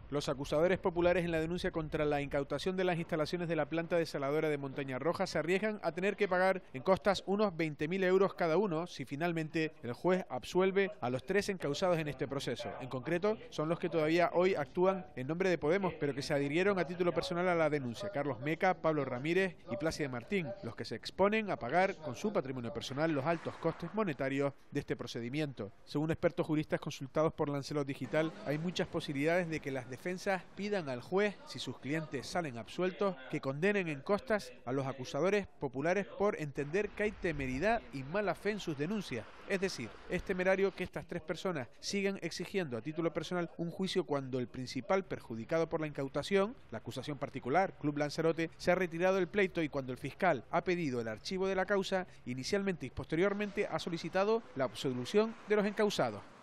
Los acusadores populares en la denuncia contra la incautación de las instalaciones de la planta desaladora de Montaña Roja se arriesgan a tener que pagar en costas unos 20.000 euros cada uno si finalmente el juez absuelve a los 3 encausados en este proceso. En concreto, son los que todavía hoy actúan en nombre de Podemos, pero que se adhirieron a título personal a la denuncia: Carlos Meca, Pablo Ramírez y Plácida Martín, los que se exponen a pagar con su patrimonio personal los altos costes monetarios de este procedimiento. Según expertos juristas consultados por Lancelot Digital, hay muchas posibilidades de que las defensas pidan al juez, si sus clientes salen absueltos, que condenen en costas a los acusadores populares por entender que hay temeridad y mala fe en sus denuncias. Es decir, es temerario que estas 3 personas sigan exigiendo a título personal un juicio cuando el principal perjudicado por la incautación, la acusación particular, Club Lanzarote, se ha retirado del pleito, y cuando el fiscal ha pedido el archivo de la causa inicialmente y posteriormente ha solicitado la absolución de los encausados.